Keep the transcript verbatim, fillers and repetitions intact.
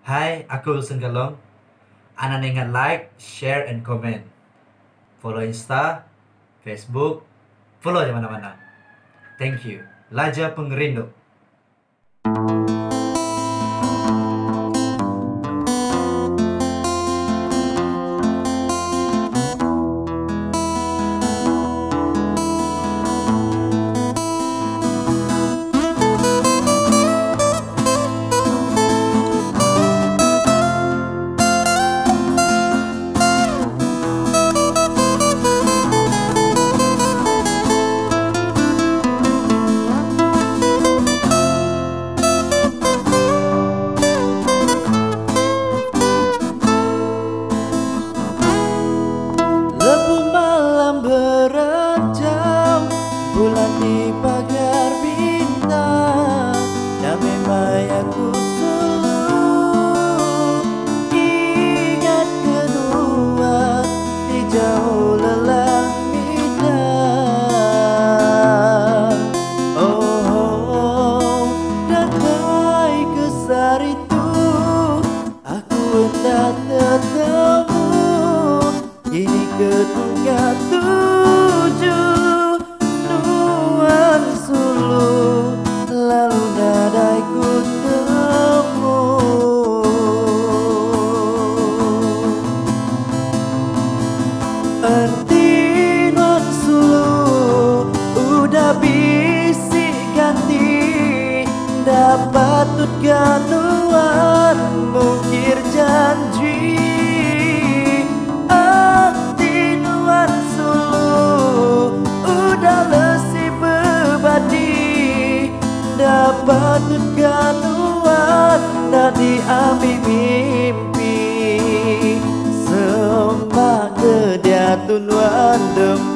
Hai, aku Wilson Kalong. Ana ingat like, share, and comment. Follow Insta, Facebook, follow di mana-mana. Thank you. Laja Pengerindu. Bulan di pagar bintang, damai mayaku selalu ingat kedua di jauh lelah bidang. Oh, oh, datai kesar itu aku tak tertemu. Ini ketunggak tujuh Sulu, lalu nadaiku temu. Ertinan sulu udah bisik ganti, dapat tut ganuan mungkir janji. Ertinan sulu udah lesi dapat ganuan dan diambil mimpi, semak ke dia tunuan dem